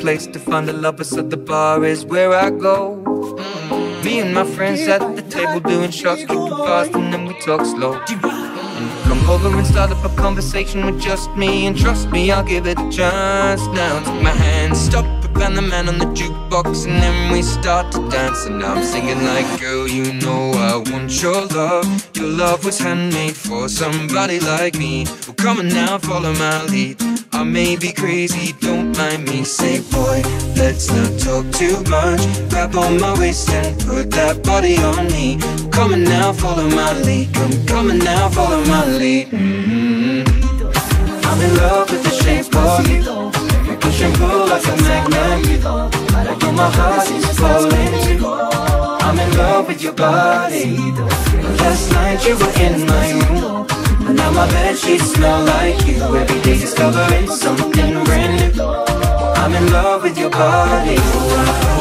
place to find a lover, so the bar is where I go. Me and my friends at the table doing shots, tripping fast, and then we talk slow. And come over and start up a conversation with just me, and trust me, I'll give it a chance. Now take my hand, stop, and the man on the jukebox, and then we start to dance. And now I'm singing like, girl, you know I want your love. Your love was handmade for somebody like me. Well, come on now, follow my lead. I may be crazy, don't mind me. Say, boy, let's not talk too much. Grab on my waist and put that body on me. Come on now, follow my lead. Come on now, follow my lead. I'm in love with the shape of you. We push and pull like a magnet. Although my heart is falling too. I'm in love with your body. Last night you were in my room, and now my bedsheets smell like you. Every day discovering something brand new. I'm in love with your body.